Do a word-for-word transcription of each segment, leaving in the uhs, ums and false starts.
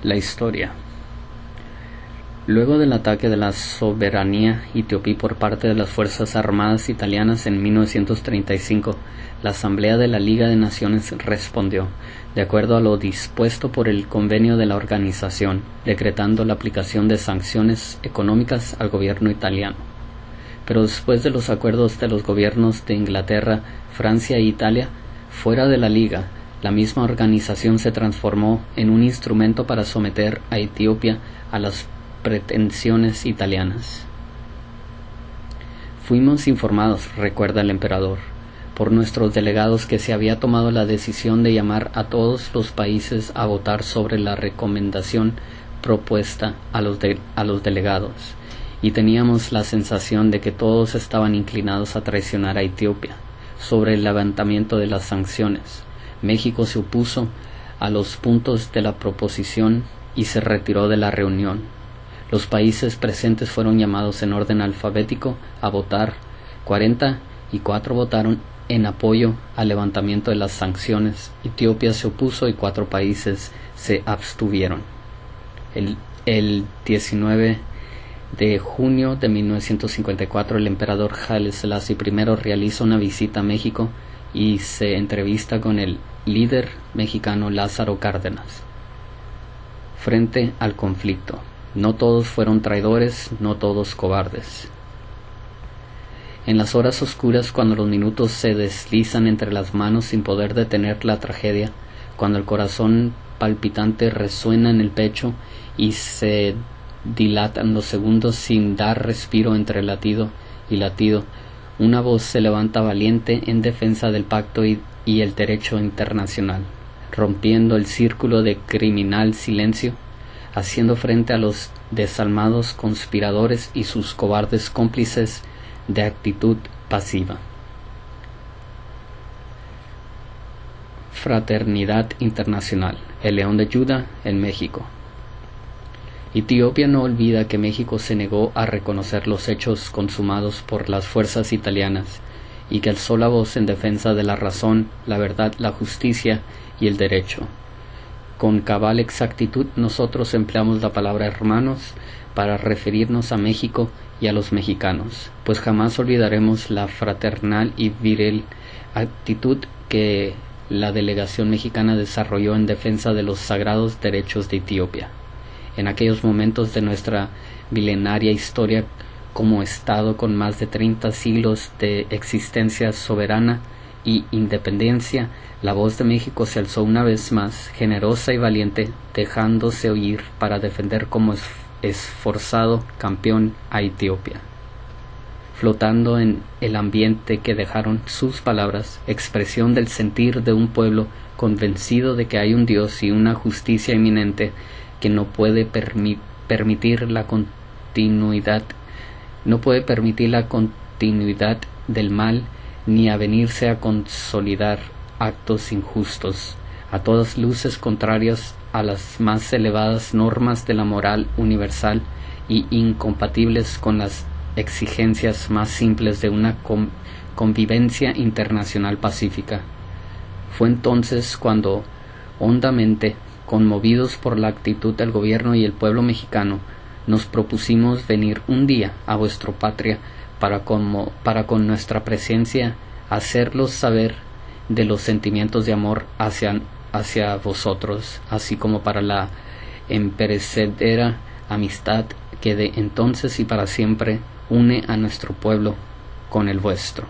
La historia. Luego del ataque de la soberanía etiopí por parte de las Fuerzas Armadas italianas en mil novecientos treinta y cinco, la Asamblea de la Liga de Naciones respondió, de acuerdo a lo dispuesto por el convenio de la organización, decretando la aplicación de sanciones económicas al gobierno italiano. Pero después de los acuerdos de los gobiernos de Inglaterra, Francia e Italia, fuera de la Liga, la misma organización se transformó en un instrumento para someter a Etiopía a las pretensiones italianas. Fuimos informados, recuerda el emperador, por nuestros delegados que se había tomado la decisión de llamar a todos los países a votar sobre la recomendación propuesta a los, de, a los delegados, y teníamos la sensación de que todos estaban inclinados a traicionar a Etiopía sobre el levantamiento de las sanciones. México se opuso a los puntos de la proposición y se retiró de la reunión. Los países presentes fueron llamados en orden alfabético a votar. cuarenta y cuatro votaron en apoyo al levantamiento de las sanciones. Etiopía se opuso y cuatro países se abstuvieron. El, el diecinueve de junio de mil novecientos cincuenta y cuatro, el emperador Haile Selassie primero realiza una visita a México y se entrevista con el líder mexicano Lázaro Cárdenas. Frente al conflicto. No todos fueron traidores, no todos cobardes. En las horas oscuras, cuando los minutos se deslizan entre las manos sin poder detener la tragedia, cuando el corazón palpitante resuena en el pecho y se dilatan los segundos sin dar respiro entre latido y latido, una voz se levanta valiente en defensa del pacto y, y el derecho internacional, rompiendo el círculo de criminal silencio, haciendo frente a los desalmados conspiradores y sus cobardes cómplices de actitud pasiva. Fraternidad Internacional, el León de Judá en México. Etiopía no olvida que México se negó a reconocer los hechos consumados por las fuerzas italianas y que alzó la voz en defensa de la razón, la verdad, la justicia y el derecho. Con cabal exactitud nosotros empleamos la palabra hermanos para referirnos a México y a los mexicanos, pues jamás olvidaremos la fraternal y viril actitud que la delegación mexicana desarrolló en defensa de los sagrados derechos de Etiopía. En aquellos momentos de nuestra milenaria historia como Estado con más de treinta siglos de existencia soberana y independencia, la voz de México se alzó una vez más, generosa y valiente, dejándose oír para defender como esforzado campeón a Etiopía. Flotando en el ambiente que dejaron sus palabras, expresión del sentir de un pueblo convencido de que hay un Dios y una justicia inminente que no puede permi- permitir la continuidad, no puede permitir la continuidad del mal ni avenirse a consolidar actos injustos, a todas luces contrarias a las más elevadas normas de la moral universal y incompatibles con las exigencias más simples de una con- convivencia internacional pacífica. Fue entonces cuando, hondamente conmovidos por la actitud del gobierno y el pueblo mexicano, nos propusimos venir un día a vuestra patria para, como, para con nuestra presencia hacerlos saber de los sentimientos de amor hacia, hacia vosotros, así como para la imperecedera amistad que de entonces y para siempre une a nuestro pueblo con el vuestro.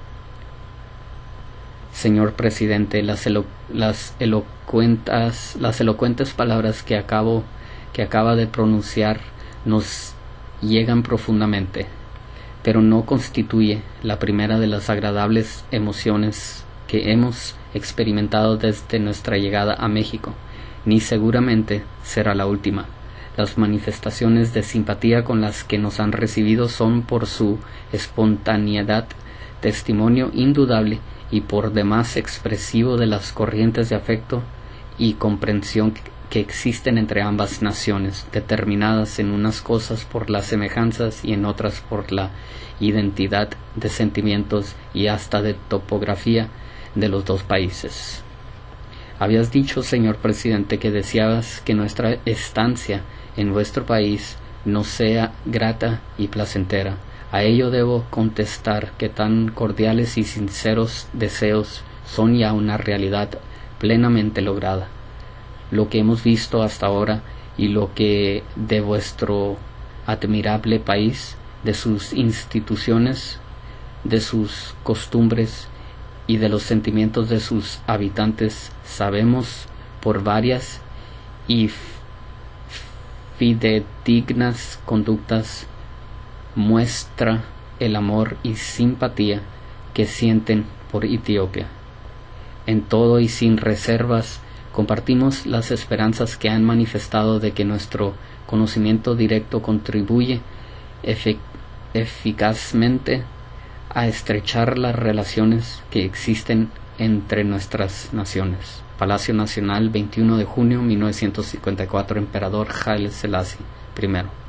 Señor presidente, las, elo, las, elocuentas, las elocuentes palabras que, acabo, que acaba de pronunciar nos llegan profundamente, pero no constituye la primera de las agradables emociones que hemos experimentado desde nuestra llegada a México, ni seguramente será la última. Las manifestaciones de simpatía con las que nos han recibido son por su espontaneidad testimonio indudable y por demás expresivo de las corrientes de afecto y comprensión que existen entre ambas naciones, determinadas en unas cosas por las semejanzas y en otras por la identidad de sentimientos y hasta de topografía de los dos países. Habías dicho, señor presidente, que deseabas que nuestra estancia en vuestro país nos sea grata y placentera. A ello debo contestar que tan cordiales y sinceros deseos son ya una realidad plenamente lograda. Lo que hemos visto hasta ahora y lo que de vuestro admirable país, de sus instituciones, de sus costumbres y de los sentimientos de sus habitantes sabemos por varias y fidedignas conductas, muestra el amor y simpatía que sienten por Etiopía. En todo y sin reservas compartimos las esperanzas que han manifestado de que nuestro conocimiento directo contribuye efic- eficazmente a estrechar las relaciones que existen entre nuestras naciones. Palacio Nacional, veintiuno de junio de mil novecientos cincuenta y cuatro, Emperador Haile Selassie primero.